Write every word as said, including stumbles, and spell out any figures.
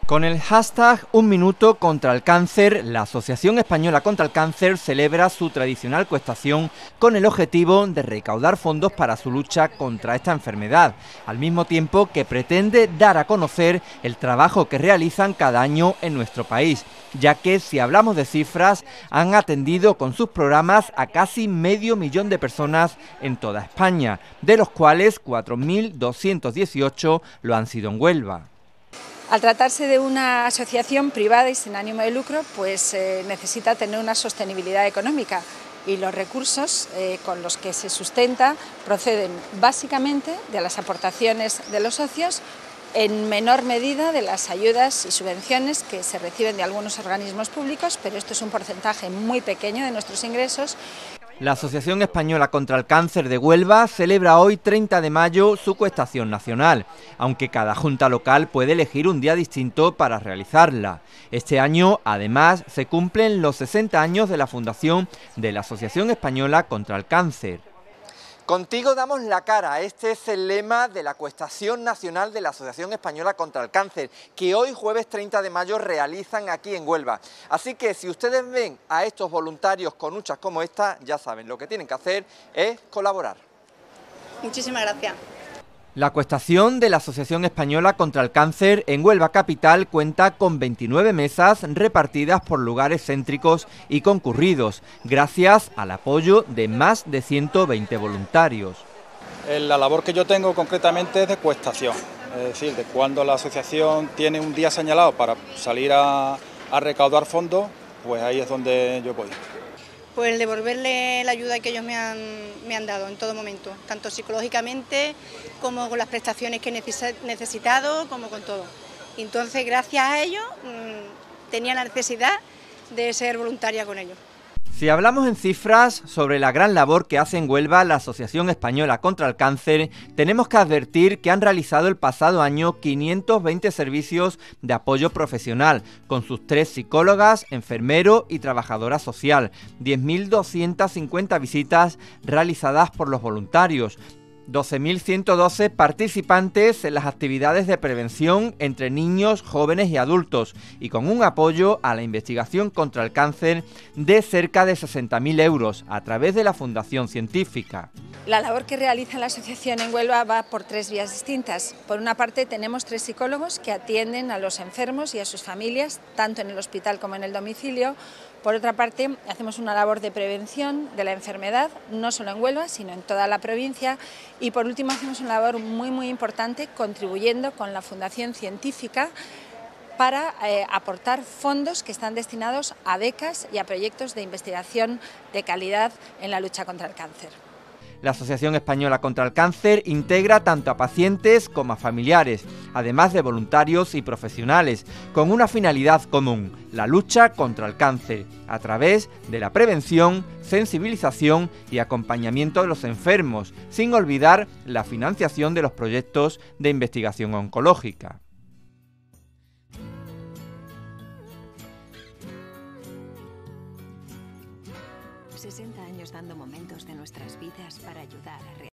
Con el hashtag Un Minuto contra el Cáncer, la Asociación Española contra el Cáncer celebra su tradicional cuestación con el objetivo de recaudar fondos para su lucha contra esta enfermedad, al mismo tiempo que pretende dar a conocer el trabajo que realizan cada año en nuestro país, ya que, si hablamos de cifras, han atendido con sus programas a casi medio millón de personas en toda España, de los cuales cuatro mil doscientos dieciocho lo han sido en Huelva. Al tratarse de una asociación privada y sin ánimo de lucro, pues eh, necesita tener una sostenibilidad económica y los recursos eh, con los que se sustenta proceden básicamente de las aportaciones de los socios, en menor medida de las ayudas y subvenciones que se reciben de algunos organismos públicos, pero esto es un porcentaje muy pequeño de nuestros ingresos. La Asociación Española contra el Cáncer de Huelva celebra hoy, treinta de mayo, su cuestación nacional, aunque cada junta local puede elegir un día distinto para realizarla. Este año, además, se cumplen los sesenta años de la fundación de la Asociación Española contra el Cáncer. Contigo damos la cara, este es el lema de la cuestación nacional de la Asociación Española contra el Cáncer, que hoy, jueves treinta de mayo, realizan aquí en Huelva. Así que si ustedes ven a estos voluntarios con huchas como esta, ya saben, lo que tienen que hacer es colaborar. Muchísimas gracias. La cuestación de la Asociación Española contra el Cáncer en Huelva Capital cuenta con veintinueve mesas repartidas por lugares céntricos y concurridos, gracias al apoyo de más de ciento veinte voluntarios. La labor que yo tengo concretamente es de cuestación, es decir, de cuando la asociación tiene un día señalado para salir a, a recaudar fondos, pues ahí es donde yo voy. Pues devolverle la ayuda que ellos me han, me han dado en todo momento, tanto psicológicamente como con las prestaciones que he necesitado, como con todo. Entonces, gracias a ellos, mmm, tenía la necesidad de ser voluntaria con ellos. Si hablamos en cifras sobre la gran labor que hace en Huelva la Asociación Española contra el Cáncer, tenemos que advertir que han realizado el pasado año quinientos veinte servicios de apoyo profesional, con sus tres psicólogas, enfermero y trabajadora social, diez mil doscientas cincuenta visitas realizadas por los voluntarios, doce mil ciento doce participantes en las actividades de prevención entre niños, jóvenes y adultos, y con un apoyo a la investigación contra el cáncer de cerca de sesenta mil euros a través de la Fundación Científica. La labor que realiza la asociación en Huelva va por tres vías distintas. Por una parte, tenemos tres psicólogos que atienden a los enfermos y a sus familias, tanto en el hospital como en el domicilio. Por otra parte, hacemos una labor de prevención de la enfermedad, no solo en Huelva, sino en toda la provincia. Y por último, hacemos una labor muy, muy importante contribuyendo con la Fundación Científica para eh, aportar fondos que están destinados a becas y a proyectos de investigación de calidad en la lucha contra el cáncer. La Asociación Española contra el Cáncer integra tanto a pacientes como a familiares, además de voluntarios y profesionales, con una finalidad común: la lucha contra el cáncer, a través de la prevención, sensibilización y acompañamiento de los enfermos, sin olvidar la financiación de los proyectos de investigación oncológica. sesenta años dando momentos de nuestras vidas para ayudar a